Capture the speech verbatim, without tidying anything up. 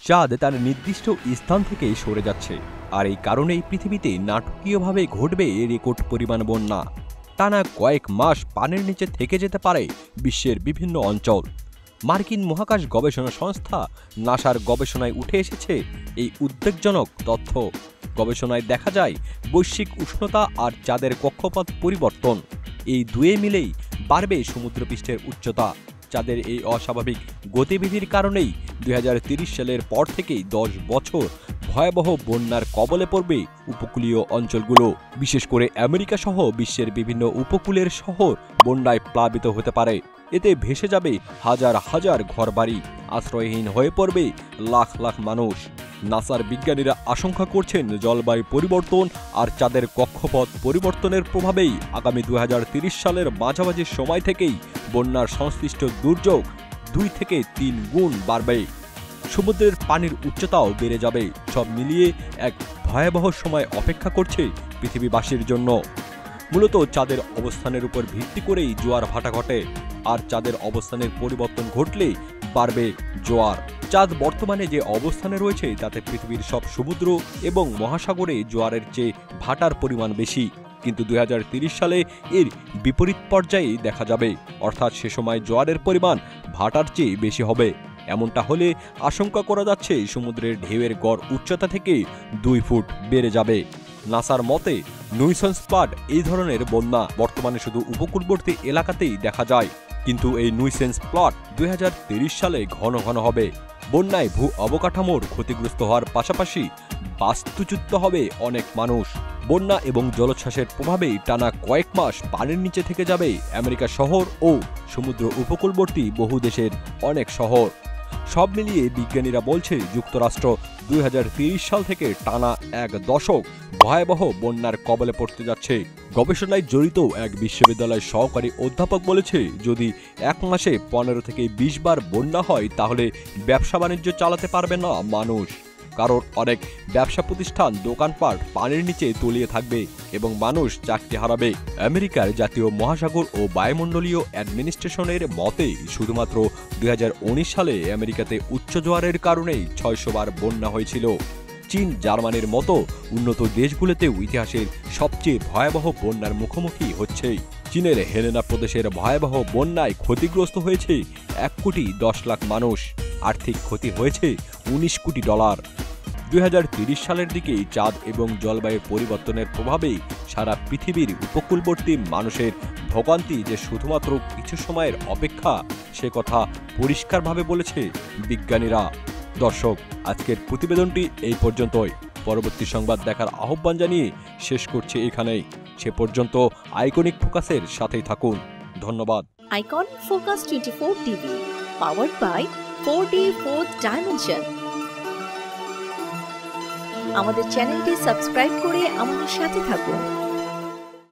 চাঁদ তার নির্দিষ্ট স্থান থেকে সরে যাচ্ছে, আর এই কারণেই পৃথিবীতে নাটকীয়ভাবে ঘটবে রেকর্ড পরিমাণ বন্যা। টানা কয়েক মাস পানির নিচে থেকে যেতে পারে বিশ্বের বিভিন্ন অঞ্চল। মার্কিন মহাকাশ গবেষণা সংস্থা নাসার গবেষণায় উঠে এসেছে এই উদ্বেগজনক তথ্য। গবেষণায় দেখা যায় বৈশ্বিক উষ্ণতা আর চাঁদের কক্ষপথ পরিবর্তন, এই দুয়ে মিলেই বাড়বে সমুদ্রপৃষ্ঠের উচ্চতা। চাঁদের এই অস্বাভাবিক গতিবিধির কারণেই দুই হাজার তিরিশ সালের পর থেকেই দশ বছর ভয়াবহ বন্যার কবলে পড়বে উপকূলীয় অঞ্চলগুলো। বিশেষ করে আমেরিকা সহ বিশ্বের বিভিন্ন উপকূলের শহর বন্যায় প্লাবিত হতে পারে। এতে ভেসে যাবে হাজার হাজার ঘরবাড়ি, আশ্রয়হীন হয়ে পড়বে লাখ লাখ মানুষ। নাসার বিজ্ঞানীরা আশঙ্কা করছেন জলবায়ু পরিবর্তন আর চাঁদের কক্ষপথ পরিবর্তনের প্রভাবেই আগামী দুই হাজার তিরিশ সালের মাঝামাঝি সময় থেকেই বন্যার সংশ্লিষ্ট দুর্যোগ দুই থেকে তিন গুণ বাড়বে। সমুদ্রের পানির উচ্চতাও বেড়ে যাবে। সব মিলিয়ে এক ভয়াবহ সময় অপেক্ষা করছে পৃথিবীবাসীর জন্য। মূলত চাঁদের অবস্থানের উপর ভিত্তি করেই জোয়ার ভাটা ঘটে, আর চাঁদের অবস্থানের পরিবর্তন ঘটলে বাড়বে জোয়ার। চাঁদ বর্তমানে যে অবস্থানে রয়েছে তাতে পৃথিবীর সব সমুদ্র এবং মহাসাগরে জোয়ারের চেয়ে ভাটার পরিমাণ বেশি, কিন্তু দুই হাজার তিরিশ সালে এর বিপরীত পর্যায়ে দেখা যাবে, অর্থাৎ সে সময় জোয়ারের পরিমাণ ভাটার চেয়ে বেশি হবে। এমনটা হলে আশঙ্কা করা যাচ্ছে সমুদ্রের ঢেউয়ের গড় উচ্চতা থেকে দুই ফুট বেড়ে যাবে। নাসার মতে নুইসেন্স ফ্লাড এই ধরনের বন্যা বর্তমানে শুধু উপকূলবর্তী এলাকাতেই দেখা যায়, কিন্তু এই নুইসেন্স ফ্লাড দুই হাজার তিরিশ সালে ঘন ঘন হবে। বন্যায় ভূ অবকাঠামোর ক্ষতিগ্রস্ত হওয়ার পাশাপাশি বাস্তুচ্যুত হবে অনেক মানুষ। বন্যা এবং জলোচ্ছ্বাসের প্রভাবেই টানা কয়েক মাস পানির নিচে থেকে যাবে আমেরিকা শহর ও সমুদ্র উপকূলবর্তী বহু দেশের অনেক শহর। সব মিলিয়ে বিজ্ঞানীরা বলছে যুক্তরাষ্ট্র দুই হাজার তিরিশ সাল থেকে টানা এক দশক ভয়াবহ বন্যার কবলে পড়তে যাচ্ছে। গবেষণায় জড়িত এক বিশ্ববিদ্যালয়ের সহকারী অধ্যাপক বলেছে, যদি এক মাসে পনেরো থেকে বিশ বার বন্যা হয় তাহলে ব্যবসা বাণিজ্য চালাতে পারবে না মানুষ, কারণ অনেক ব্যবসা প্রতিষ্ঠান দোকানপাট পানির নিচে তলিয়ে থাকবে এবং মানুষ চাকরি হারাবে। আমেরিকার জাতীয় মহাসাগর ও বায়ুমণ্ডলীয় অ্যাডমিনিস্ট্রেশনের মতে শুধুমাত্র দুই হাজার উনিশ সালে আমেরিকাতে উচ্চ জোয়ারের কারণেই ছয়শো বার বন্যা হয়েছিল। চীন, জার্মানির মতো উন্নত দেশগুলোতেও ইতিহাসের সবচেয়ে ভয়াবহ বন্যার মুখোমুখি হচ্ছে। চীনের হেলেনা প্রদেশের ভয়াবহ বন্যায় ক্ষতিগ্রস্ত হয়েছে এক কোটি দশ লাখ মানুষ, আর্থিক ক্ষতি হয়েছে উনিশ কোটি ডলার। দুই হাজার তিরিশ সালের দিকেই চাঁদ এবং জলবায়ু পরিবর্তনের প্রভাবেই সারা পৃথিবীর উপকূলবর্তী মানুষের ভোগান্তি যে শুধুমাত্র কিছু সময়ের অপেক্ষা, সে কথা পরিষ্কারভাবে বলেছে বিজ্ঞানীরা। দর্শক, আজকের প্রতিবেদনটি এই পর্যন্তই। পরবর্তী সংবাদ দেখার আহ্বান জানিয়ে শেষ করছি এখানেই। সে পর্যন্ত আইকনিক ফোকাসের সাথেই থাকুন। ধন্যবাদ। Icon focus twenty four TV, powered by four D fourth dimension. আমাদের চ্যানেলটি সাবস্ক্রাইব করে আমাদের সাথে থাকুন।